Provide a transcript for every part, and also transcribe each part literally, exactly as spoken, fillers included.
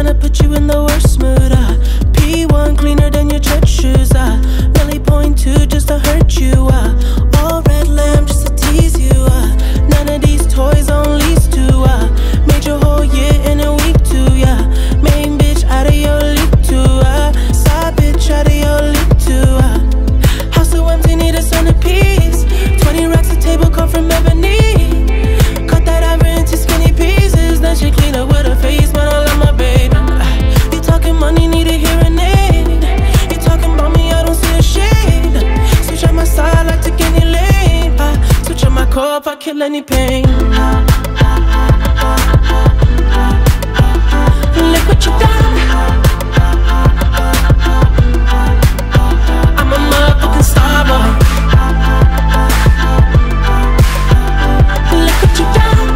tryna put you in the worst mood, uh. P one cleaner than your church shoes, uh. Really point two just to hurt you, uh. All red lamp just to tease you, uh. None of these toys on lease to, uh. Made your whole year in a week too, yeah. Main bitch out of your league too, uh. Side bitch out of your league too, uh. House so empty, need a centerpiece. Twenty racks a table come from ebony. Cut that ivory into skinny pieces. Then she clean up with her face, man, I love my baby. You talking money, need a hearing aid. You talking about me, I don't see a shade. Switch on my side, I take any lane. I switch on my core if I kill any pain. Look what you done. I'm a motherfucking star boy. Look what you done.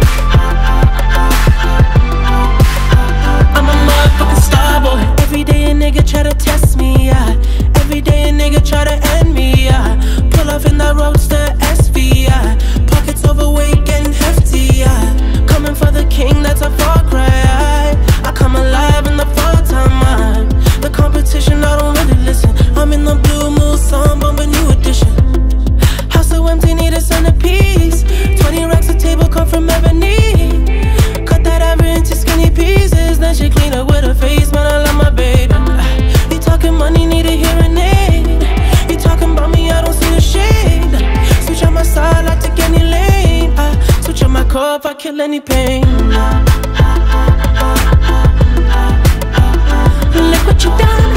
I'm a motherfucking star boy. Every day a nigga try to test me, yeah. Every day a nigga try to end me, yeah. Pull off in that roadster S V, yeah. Pockets overweight, getting hefty, yeah. Coming for the king, that's a far cry, yeah. I come alive in the fall time, man. The competition, I don't really listen. I'm in the blue mood, song, bomb a new edition. House so empty, need a centerpiece. Twenty racks a table come from ebony. Cut that ivory into skinny pieces. Then she clean up with her face, man, I love my baby. You talking money, need a hearing aid. You talking about me, I don't see the shade. Switch on my side, I take any lane. I switch on my core if I kill any pain. Look what you done.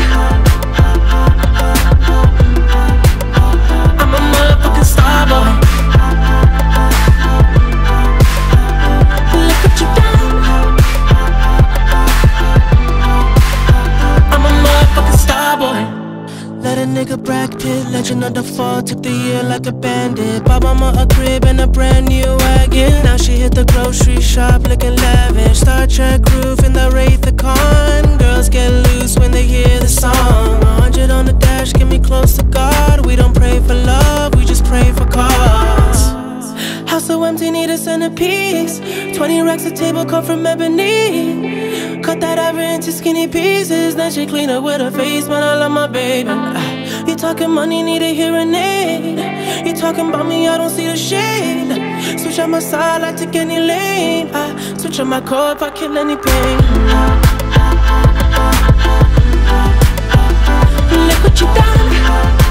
I'm a motherfucking star boy. Look what you done. I'm a motherfucking star boy. Let a nigga Brad Pitt, legend of the fall, took the year like a bandit. Bought mama a crib and a brand new wagon. Now she hit the grocery shop looking lavish. Star Trek roof in the Wraith the Con. Girls get loose when they hear the song. A hundred on the dash, get me close to God. We don't pray for love, we just pray for cause. House so empty, need a centerpiece. Twenty racks a table come from ebony. Cut that ivory into skinny pieces. Then she clean up with her face, man, I love my baby. You talking money, need a hearing aid. You talking about me, I don't see the shade. Switch on my side, I take any lane. I switch on my core if I kill any pain. Look what you done.